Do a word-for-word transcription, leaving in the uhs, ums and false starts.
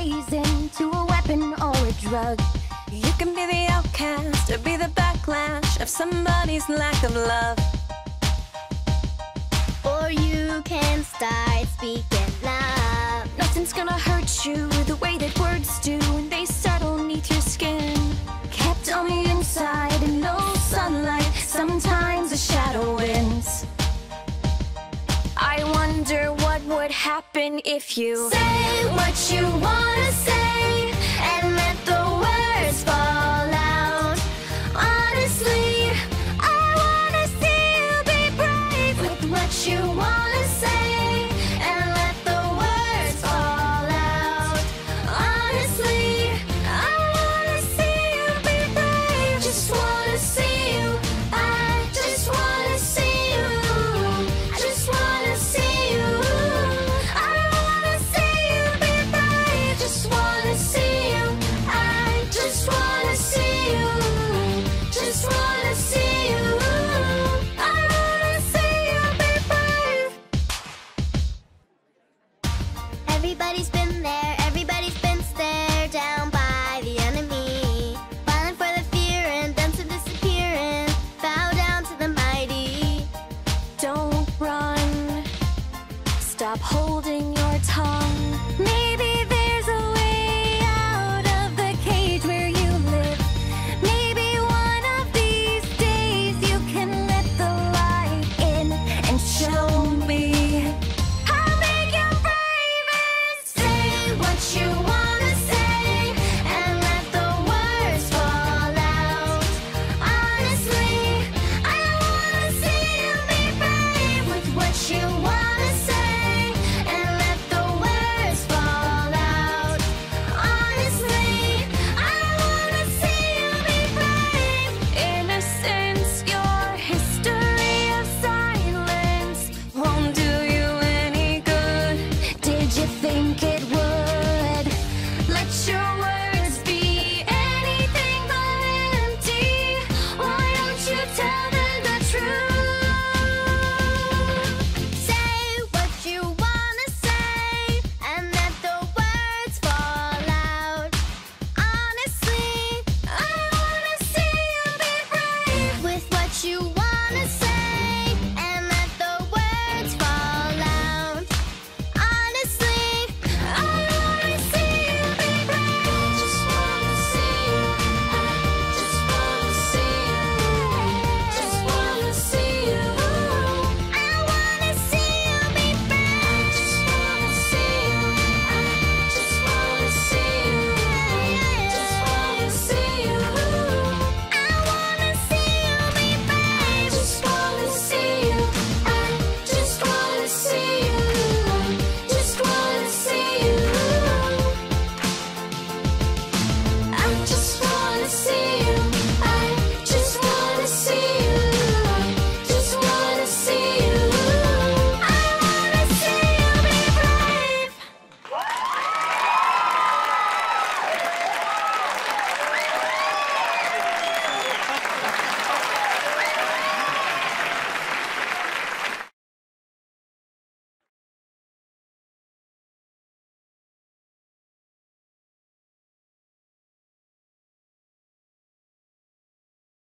poison to a weapon or a drug. You can be the outcast or be the backlash of somebody's lack of love. Or you can start speaking love. Nothing's gonna hurt you the way that words do when they settle neath your skin. Kept on the inside and no sunlight, sometimes a shadow wins. I wonder what would happen if you say what you wanna say and let the words fall out. Honestly, I wanna see you be brave with what you wanna say and let the words fall out. Honestly, I wanna see you be brave. Just wanna see you. I just wanna see you. I just wanna see you. I wanna see you be brave. Just wanna see you. I just wanna see you. Just wanna see you. I wanna see you be brave. Everybody's been there, everybody's been stared down by the enemy, falling for the fear and then to disappear and bow down to the mighty. don't run. Stop holding your tongue. Maybe there's a way out of the cage where you live. Maybe one of these days you can let the light in and show me how big your brave is. Say what you wanna say and let the words fall out. Honestly, I wanna see you be brave with what you wanna say and let the words fall out. Honestly, I wanna see you be brave. Innocence, your history of silence won't do you any good. Did you